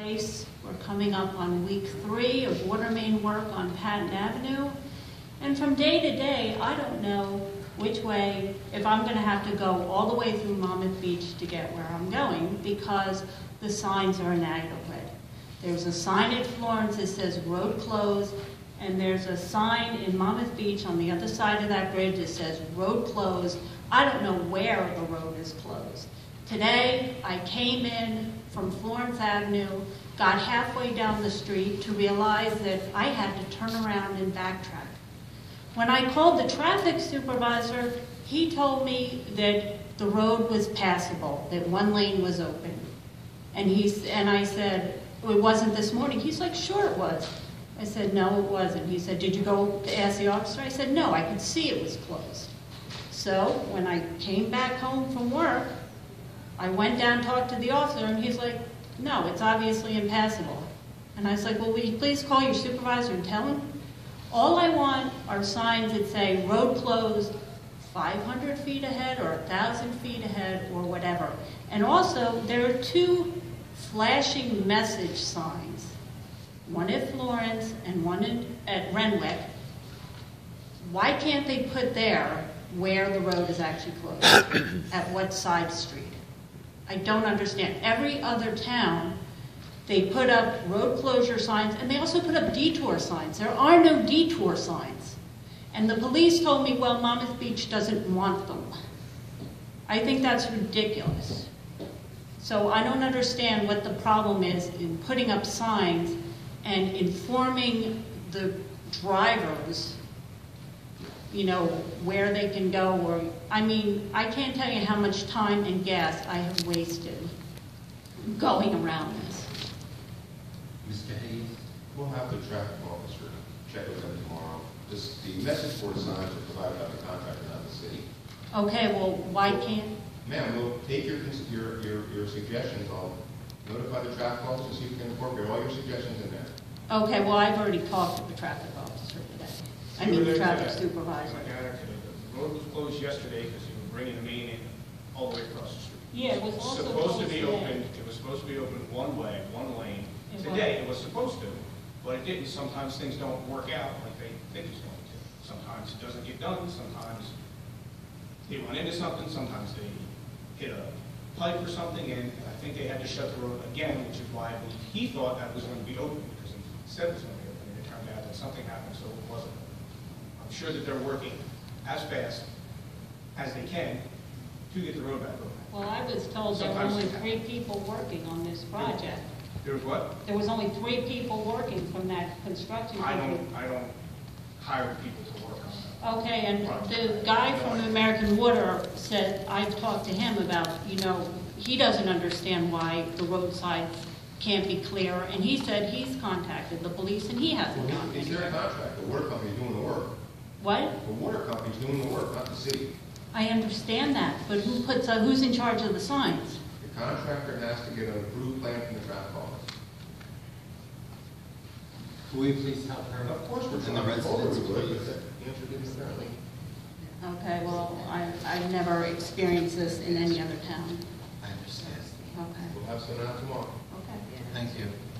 place. We're coming up on week 3 of water main work on Patton Avenue. And from day to day, I don't know which way, if I'm going to have to go all the way through Monmouth Beach to get where I'm going, because the signs are inadequate. There's a sign at Florence that says road closed, and there's a sign in Monmouth Beach on the other side of that bridge that says road closed. I don't know where the road is closed. Today, I came in from Florence Avenue, got halfway down the street to realize that I had to turn around and backtrack. When I called the traffic supervisor, he told me that the road was passable, that one lane was open. And I said, it wasn't this morning. He's like, sure it was. I said, no, it wasn't. He said, did you go to ask the officer? I said, no, I could see it was closed. So when I came back home from work, I went down and talked to the officer, and he's like, no, it's obviously impassable. And I was like, well, will you please call your supervisor and tell him? All I want are signs that say road closed 500 feet ahead or 1,000 feet ahead or whatever. And also, there are 2 flashing message signs, one at Florence and one at Renwick. Why can't they put there where the road is actually closed? At what side street? I don't understand. Every other town, they put up road closure signs, and they also put up detour signs. There are no detour signs. And the police told me, well, Monmouth Beach doesn't want them. I think that's ridiculous. So I don't understand what the problem is in putting up signs and informing the drivers, you know, where they can go. Or, I mean, I can't tell you how much time and gas I have wasted going around this. Mr. Hayes? We'll have the traffic officer check with them tomorrow. The message board signs are provided by the contractor, not the city. Okay, well, why can't? Ma'am, we'll take your suggestions. I'll notify the traffic officer to see if we can incorporate all your suggestions in there. Okay, well, I've already talked to the traffic officer today. I mean, the traffic supervisor. The road was closed yesterday because you were bringing the main in all the way across the street. Yeah, it was also supposed to be open. It was supposed to be open one way, one lane. Today it was supposed to, but it didn't. Sometimes things don't work out like they think it's going to. Sometimes it doesn't get done. Sometimes they run into something. Sometimes they hit a pipe or something, and I think they had to shut the road again, which is why I believe he thought that was going to be open, because he said it was going to be open, and it turned out that something happened, so it wasn't. I'm sure that they're working as fast as they can to get the road back open. Well, I was told there were only 3 people working on this project. There was what? There was only 3 people working from that construction company. I don't hire people to work on that. Okay, and the guy from American Water said, I've talked to him about, you know, he doesn't understand why the roadside can't be clearer, and he said he's contacted the police and he hasn't gone It's their anywhere. contract. The water company's doing the work. What? The water company's doing the work, not the city. I understand that, but who's in charge of the signs? The contractor has to get an approved plan from the traffic office. Will we please help her? Of course we're And the trying. residents, We would, please. but the answer didn't apparently. Okay, well, I've never experienced this in any other town. I understand. Okay, We'll have some out tomorrow. okay. Thank you.